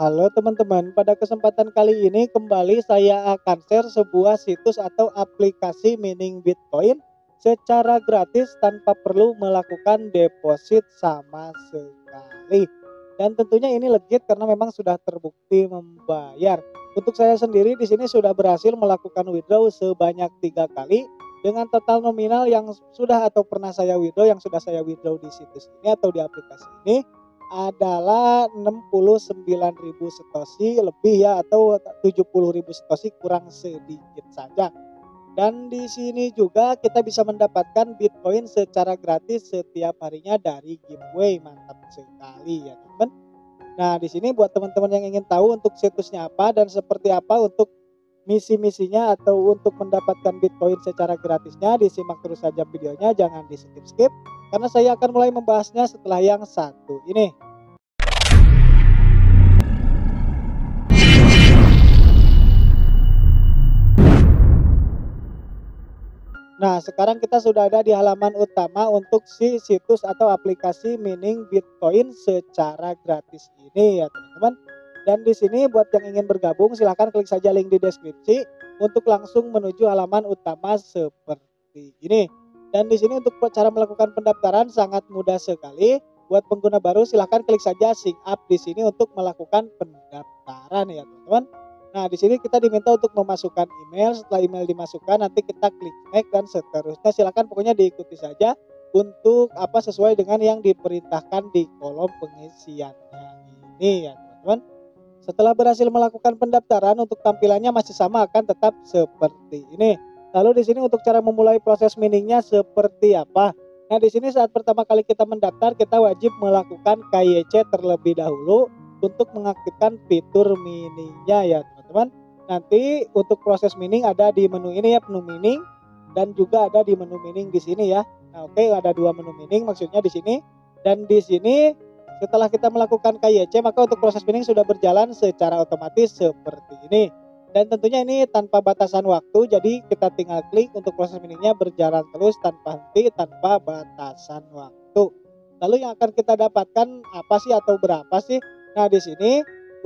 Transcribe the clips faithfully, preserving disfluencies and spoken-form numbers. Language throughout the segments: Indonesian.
Halo teman-teman, pada kesempatan kali ini kembali saya akan share sebuah situs atau aplikasi mining Bitcoin secara gratis tanpa perlu melakukan deposit sama sekali. Dan tentunya ini legit karena memang sudah terbukti membayar. Untuk saya sendiri di sini sudah berhasil melakukan withdraw sebanyak tiga kali dengan total nominal yang sudah atau pernah saya withdraw yang sudah saya withdraw di situs ini atau di aplikasi ini adalah enam puluh sembilan ribu satoshi lebih ya, atau tujuh puluh ribu satoshi kurang sedikit saja. Dan di sini juga kita bisa mendapatkan Bitcoin secara gratis setiap harinya dari giveaway. Mantap sekali ya teman. Nah, di sini buat teman-teman yang ingin tahu untuk situsnya apa dan seperti apa untuk misi-misinya atau untuk mendapatkan Bitcoin secara gratisnya, disimak terus saja videonya, jangan di skip-skip karena saya akan mulai membahasnya setelah yang satu ini. Nah, sekarang kita sudah ada di halaman utama untuk si situs atau aplikasi mining Bitcoin secara gratis ini ya teman-teman. Dan di sini buat yang ingin bergabung silahkan klik saja link di deskripsi untuk langsung menuju halaman utama seperti ini. Dan di sini untuk cara melakukan pendaftaran sangat mudah sekali. Buat pengguna baru silahkan klik saja sign up di sini untuk melakukan pendaftaran ya teman-teman. Nah, di sini kita diminta untuk memasukkan email. Setelah email dimasukkan, nanti kita klik next dan seterusnya. Silakan pokoknya diikuti saja untuk apa sesuai dengan yang diperintahkan di kolom pengisiannya ini ya teman-teman. Setelah berhasil melakukan pendaftaran, untuk tampilannya masih sama, akan tetap seperti ini. Lalu di sini untuk cara memulai proses miningnya seperti apa? Nah, di sini saat pertama kali kita mendaftar, kita wajib melakukan K Y C terlebih dahulu untuk mengaktifkan fitur miningnya ya teman-teman. Nanti untuk proses mining ada di menu ini ya, menu mining, dan juga ada di menu mining di sini ya. Nah, oke, ada dua menu mining maksudnya di sini. Dan di sini setelah kita melakukan K Y C, maka untuk proses mining sudah berjalan secara otomatis seperti ini. Dan tentunya ini tanpa batasan waktu, jadi kita tinggal klik untuk proses miningnya berjalan terus tanpa henti, tanpa batasan waktu. Lalu yang akan kita dapatkan apa sih atau berapa sih? Nah, di sini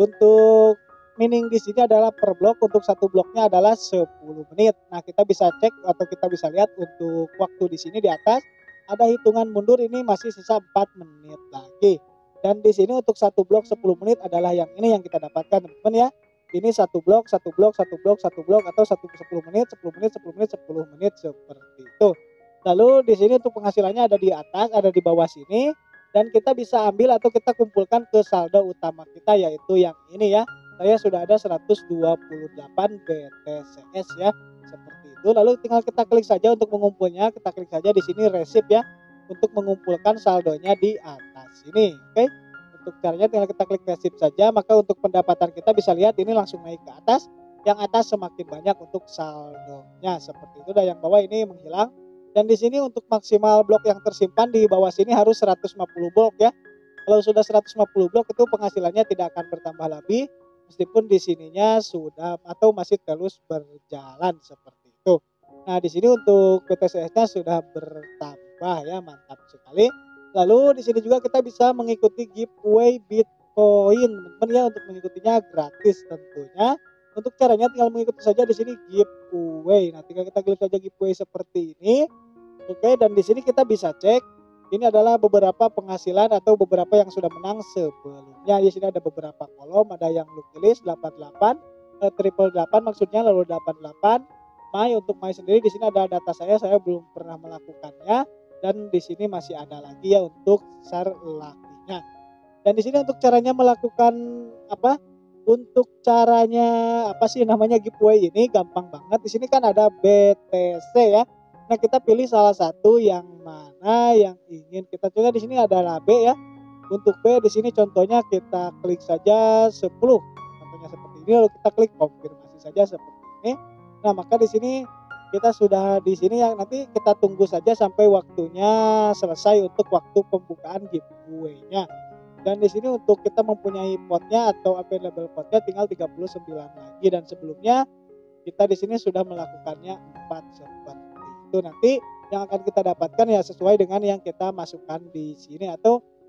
untuk mining di sini adalah per blok, untuk satu bloknya adalah sepuluh menit. Nah, kita bisa cek atau kita bisa lihat untuk waktu di sini di atas ada hitungan mundur, ini masih sisa empat menit lagi. Dan di sini untuk satu blok sepuluh menit adalah yang ini yang kita dapatkan teman-teman ya. Ini satu blok, satu blok, satu blok, satu blok atau satu sepuluh menit, sepuluh menit, sepuluh menit, sepuluh menit seperti itu. Lalu di sini untuk penghasilannya ada di atas, ada di bawah sini, dan kita bisa ambil atau kita kumpulkan ke saldo utama kita yaitu yang ini ya. Saya sudah ada seratus dua puluh delapan B T C S ya, seperti itu. Lalu tinggal kita klik saja untuk mengumpulnya, kita klik saja di sini receipt ya untuk mengumpulkan saldonya di atas ini. Oke. Untuk caranya tinggal kita klik receipt saja, maka untuk pendapatan kita bisa lihat ini langsung naik ke atas. Yang atas semakin banyak untuk saldonya seperti itu, dan yang bawah ini menghilang. Dan di sini untuk maksimal blok yang tersimpan di bawah sini harus seratus lima puluh blok ya. Kalau sudah seratus lima puluh blok itu penghasilannya tidak akan bertambah lebih meskipun di sininya sudah atau masih terus berjalan seperti itu. Nah, di sini untuk B T C S-nya sudah bertambah ya, mantap sekali. Lalu di sini juga kita bisa mengikuti giveaway Bitcoin teman-teman ya, untuk mengikutinya gratis tentunya. Untuk caranya tinggal mengikuti saja di sini giveaway. Nah, tinggal kita klik saja giveaway seperti ini. Oke, dan di sini kita bisa cek ini adalah beberapa penghasilan atau beberapa yang sudah menang sebelumnya. Di sini ada beberapa kolom, ada yang lucky list delapan puluh delapan, eh, triple delapan maksudnya, lalu delapan puluh delapan. My, untuk My sendiri di sini ada data saya, saya belum pernah melakukannya. Dan di sini masih ada lagi ya untuk share lakinya. Dan di sini untuk caranya melakukan apa? Untuk caranya apa sih namanya giveaway ini gampang banget. Di sini kan ada B T C ya. Nah, kita pilih salah satu yang mana yang ingin kita coba. Di sini adalah B ya. Untuk B di sini contohnya kita klik saja sepuluh. Contohnya seperti ini, lalu kita klik konfirmasi saja seperti ini. Nah, maka di sini kita sudah di sini ya, nanti kita tunggu saja sampai waktunya selesai untuk waktu pembukaan giveaway-nya. Dan di sini untuk kita mempunyai potnya atau available potnya tinggal tiga puluh sembilan lagi, dan sebelumnya kita di sini sudah melakukannya empat seperti itu. Nanti yang akan kita dapatkan ya sesuai dengan yang kita masukkan di sini atau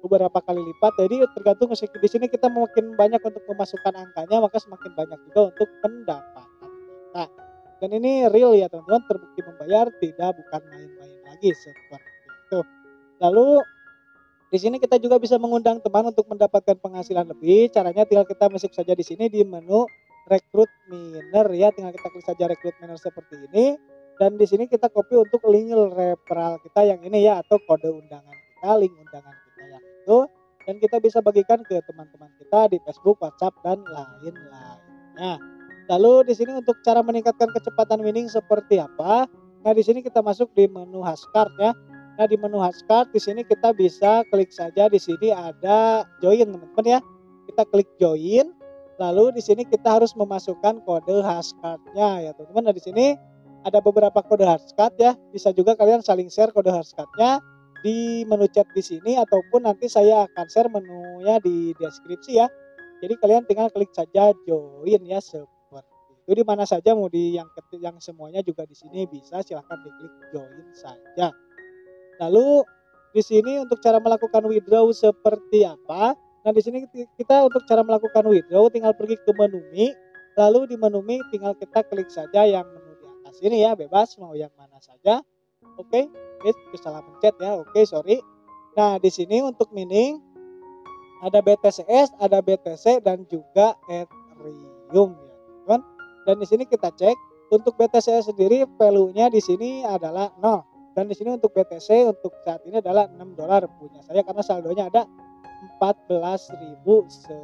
beberapa kali lipat. Jadi tergantung di sini kita makin banyak untuk memasukkan angkanya, maka semakin banyak juga untuk pendapatan kita. Dan ini real ya teman-teman, terbukti membayar, tidak bukan main-main lagi seperti itu. Lalu di sini kita juga bisa mengundang teman untuk mendapatkan penghasilan lebih. Caranya tinggal kita masuk saja di sini di menu rekrut miner ya, tinggal kita klik saja rekrut miner seperti ini. Dan di sini kita copy untuk link referral kita yang ini ya, atau kode undangan kita, link undangan kita yang itu. Dan kita bisa bagikan ke teman-teman kita di Facebook, WhatsApp, dan lain-lainnya. Lalu di sini untuk cara meningkatkan kecepatan mining seperti apa? Nah, di sini kita masuk di menu hashcard ya. Nah, di menu hashcard di sini kita bisa klik saja, di sini ada join teman-teman ya. Kita klik join. Lalu di sini kita harus memasukkan kode hashcard-nya ya teman-teman. Nah, di sini ada beberapa kode hashcard ya. Bisa juga kalian saling share kode hashcard-nya di menu chat di sini, ataupun nanti saya akan share menunya di deskripsi ya. Jadi kalian tinggal klik saja join ya, seperti itu. Di mana saja mau di yang yang semuanya juga di sini bisa, silahkan diklik join saja. Lalu di sini untuk cara melakukan withdraw seperti apa? Nah, di sini kita untuk cara melakukan withdraw tinggal pergi ke menu Mi. Lalu di menu Mi tinggal kita klik saja yang menu di atas ini ya, bebas mau yang mana saja. Oke, oke, salah pencet ya. Oke, sorry. Nah, di sini untuk mining ada B T C S, ada B T C, dan juga Ethereum ya, teman. Dan di sini kita cek untuk B T C S sendiri value-nya di sini adalah nol. Dan di sini untuk B T C untuk saat ini adalah enam dolar punya saya, karena saldonya ada empat belas ribu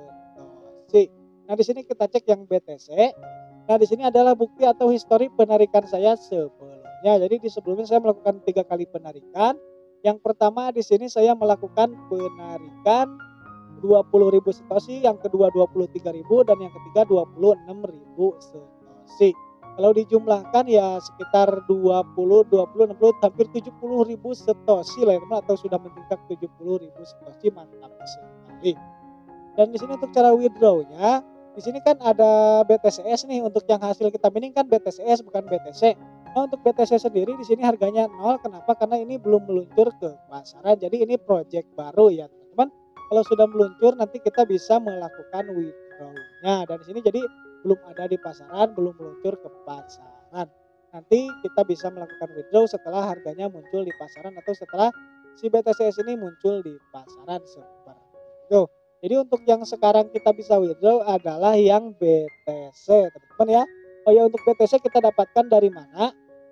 satoshi. Nah, di sini kita cek yang B T C. Nah, di sini adalah bukti atau histori penarikan saya sebelumnya. Jadi di sebelumnya saya melakukan tiga kali penarikan. Yang pertama di sini saya melakukan penarikan dua puluh ribu satoshi, yang kedua dua puluh tiga ribu, dan yang ketiga dua puluh enam ribu satoshi. Kalau dijumlahkan ya sekitar dua puluh, dua puluh, enam puluh, hampir tujuh puluh ribu satoshi lah ya teman, atau sudah meningkat tujuh puluh ribu satoshi, mantap sekali. Dan di sini untuk cara withdraw-nya, di sini kan ada B T C S nih, untuk yang hasil kita mining kan B T C S bukan B T C. Nah, untuk B T C sendiri di sini harganya nol. Kenapa? Karena ini belum meluncur ke pasaran. Jadi ini project baru ya teman-teman. Kalau sudah meluncur nanti kita bisa melakukan withdraw-nya. Dan di sini jadi belum ada di pasaran, belum meluncur ke pasaran. Nanti kita bisa melakukan withdraw setelah harganya muncul di pasaran, atau setelah si B T C S ini muncul di pasaran seperti itu. Jadi untuk yang sekarang kita bisa withdraw adalah yang B T C teman-teman ya. Oh ya, untuk B T C kita dapatkan dari mana?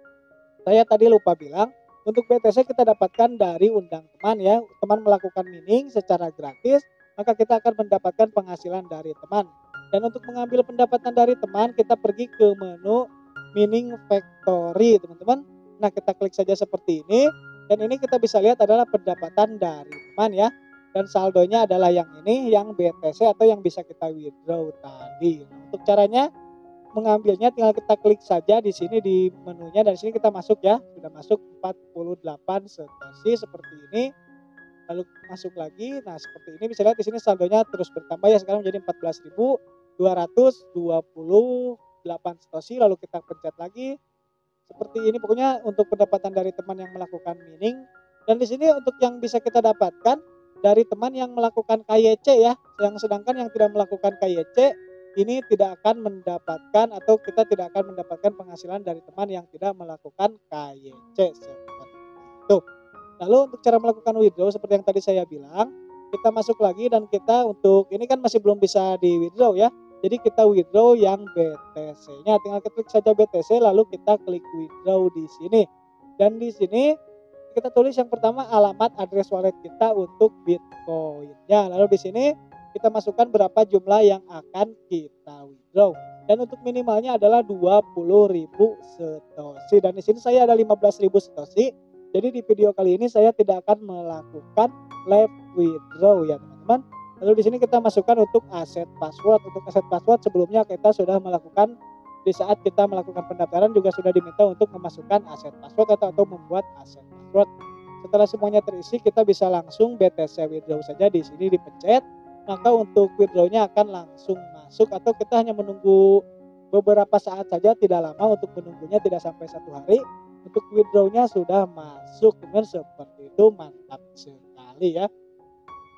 Saya tadi lupa bilang, untuk B T C kita dapatkan dari undang teman ya. Teman melakukan mining secara gratis, maka kita akan mendapatkan penghasilan dari teman. Dan untuk mengambil pendapatan dari teman, kita pergi ke menu mining factory teman-teman. Nah, kita klik saja seperti ini. Dan ini kita bisa lihat adalah pendapatan dari teman ya. Dan saldonya adalah yang ini, yang B T C atau yang bisa kita withdraw tadi. Nah, untuk caranya mengambilnya tinggal kita klik saja di sini di menunya, dan di sini kita masuk ya. Sudah masuk empat puluh delapan satoshi seperti ini. Lalu masuk lagi. Nah, seperti ini bisa lihat di sini saldonya terus bertambah ya, sekarang menjadi empat belas ribu dua ratus dua puluh delapan satoshi. Lalu kita pencet lagi. Seperti ini pokoknya untuk pendapatan dari teman yang melakukan mining. Dan di sini untuk yang bisa kita dapatkan dari teman yang melakukan K Y C ya. Yang sedangkan yang tidak melakukan K Y C ini tidak akan mendapatkan, atau kita tidak akan mendapatkan penghasilan dari teman yang tidak melakukan K Y C seperti itu. Lalu untuk cara melakukan withdraw seperti yang tadi saya bilang, kita masuk lagi dan kita untuk ini kan masih belum bisa di withdraw ya. Jadi kita withdraw yang B T C-nya, tinggal klik saja B T C lalu kita klik withdraw di sini. Dan di sini kita tulis yang pertama alamat address wallet kita untuk Bitcoin-nya. Lalu di sini kita masukkan berapa jumlah yang akan kita withdraw. Dan untuk minimalnya adalah dua puluh ribu satoshi. Dan di sini saya ada lima belas ribu satoshi. Jadi di video kali ini saya tidak akan melakukan live withdraw ya teman-teman. Lalu di sini kita masukkan untuk aset password. Untuk aset password sebelumnya kita sudah melakukan, di saat kita melakukan pendaftaran juga sudah diminta untuk memasukkan aset password atau, atau membuat aset password. Setelah semuanya terisi, kita bisa langsung B T C withdraw saja, di sini dipencet. Maka untuk withdraw-nya akan langsung masuk, atau kita hanya menunggu beberapa saat saja, tidak lama. Untuk menunggunya tidak sampai satu hari. Untuk withdraw-nya sudah masuk dengan seperti itu, mantap sekali ya.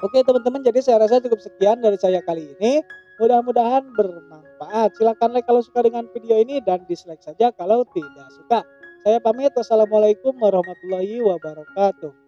Oke teman-teman, jadi saya rasa cukup sekian dari saya kali ini. Mudah-mudahan bermanfaat. Silahkan like kalau suka dengan video ini dan dislike saja kalau tidak suka. Saya pamit. Wassalamualaikum warahmatullahi wabarakatuh.